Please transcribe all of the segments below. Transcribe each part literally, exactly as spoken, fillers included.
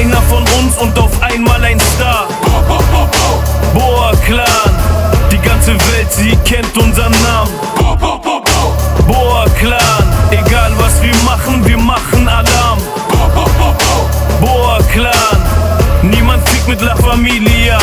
einer von uns und auf einmal ein Star. Boa Clan, die ganze Welt, sie kennt unseren Namen. Boa Clan, egal was wir machen, wir machen Alarm. Boa Clan, niemand fliegt mit La Familia.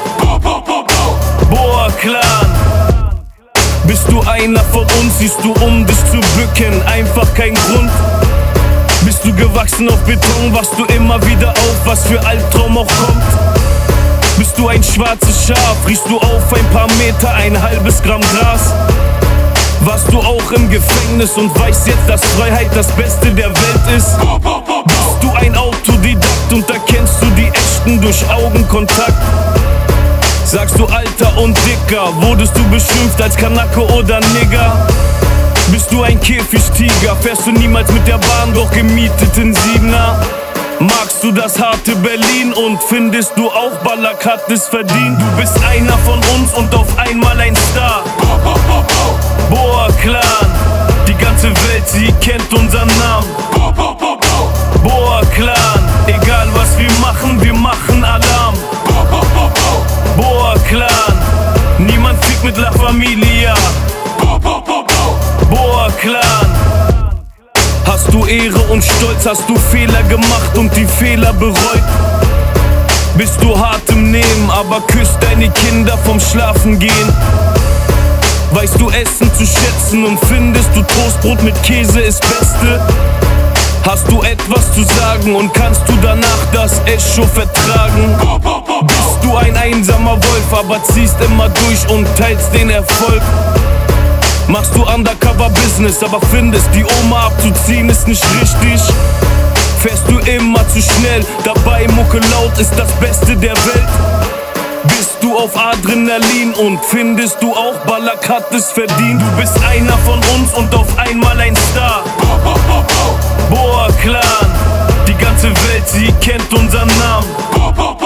Boa Clan, bist du einer von uns, siehst du um dich zu bücken, einfach kein Grund. Bist du gewachsen auf Beton, wachst du immer wieder auf, was für Albtraum auch kommt. Bist du ein schwarzes Schaf, riechst du auf ein paar Meter, ein halbes Gramm Gras. Warst du auch im Gefängnis und weißt jetzt, dass Freiheit das Beste der Welt ist? Bist du ein Autodidakt und erkennst du die Echten durch Augenkontakt? Sagst du Alter und Dicker, wurdest du beschimpft als Kanake oder Nigger? Bist du ein Käfigtiger, fährst du niemals mit der Bahn, doch gemietet in Siebener? Magst du das harte Berlin und findest du auch Ballack hat es verdient? Du bist einer von uns und auf einmal ein Star. Boa Clan, die ganze Welt, sie kennt unseren Namen. Boa Clan, egal was wir machen, wir machen Alarm. Boa Clan, niemand fliegt mit La Familia. Boa Clan, hast du Ehre und Stolz, hast du Fehler gemacht und die Fehler bereut? Bist du hart im Nehmen, aber küsst deine Kinder vom Schlafen gehen? Weißt du Essen zu schätzen und findest du Toastbrot mit Käse ist Beste? Hast du etwas zu sagen und kannst du danach das Echo vertragen? Bist du ein einsamer Wolf, aber ziehst immer durch und teilst den Erfolg? Machst du Undercover-Business, aber findest die Oma abzuziehen ist nicht richtig? Fährst du immer zu schnell, dabei Mucke laut ist das Beste der Welt? Bist du auf Adrenalin und findest du auch Ballack hat es verdient? Du bist einer von uns und auf einmal ein Star. Boa Clan, die ganze Welt, sie kennt unseren Namen.